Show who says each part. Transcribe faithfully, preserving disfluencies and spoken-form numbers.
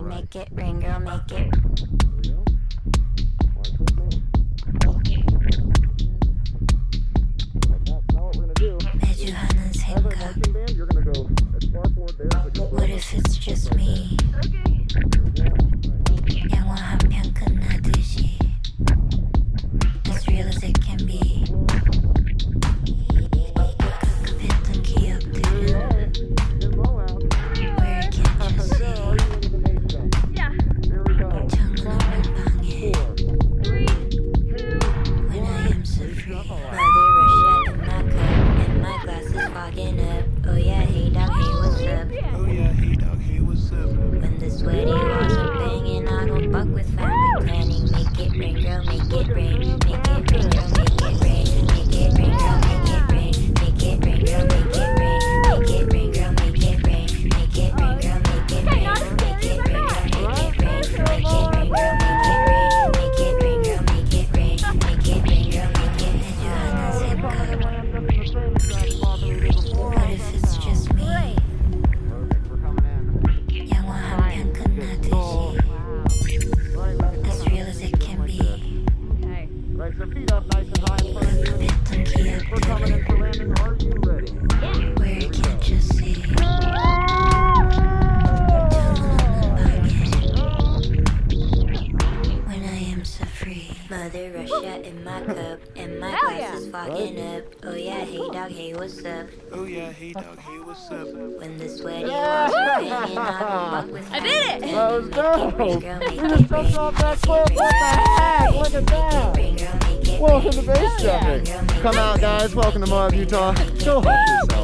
Speaker 1: make it rain, girl, make it. 매주하는 생각. What if it's just me? 영화 한 편 끝나듯이 as real as it can be. 급급했던 기억들은 where I can't just see. 창문 없는 방에 when I am so free. Mother Russia in my cup and my glass is fogging up. Oh yeah, hey dog, hey what's up?
Speaker 2: Oh yeah, hey dog, hey what's up?
Speaker 1: When the sweaty walls are banging, I don't buck with family planning. Make it rain, girl, make it rain. Make it rain, girl, make it rain. Make it rain, girl, make it rain. Make it rain, girl, make it rain. Make it rain, girl, make it rain. Make it rain, girl, make it rain. Make it rain, girl, make it rain. Make it rain, girl, make it rain. Make it rain, girl, make it rain. Make it rain, girl, make it rain. 해주하는 생각. What if it's just me? 영화 한 편 끝나듯이 as real as it can be. 급급했던 기억들은 where I can't just see. When I am so free. Mother Russia in my cup and my glass is fogging up. Oh yeah, hey dog, hey what's up?
Speaker 2: Oh yeah, hey dog, hey what's up?
Speaker 1: When the sweaty walls are banging, I don't buck with
Speaker 3: I did it!
Speaker 1: That was dope!
Speaker 4: You just jumped off that cliff. What the heck? Look at that! Welcome to base jumping. Come out, guys. Welcome to Moab, Utah. Go help yourself.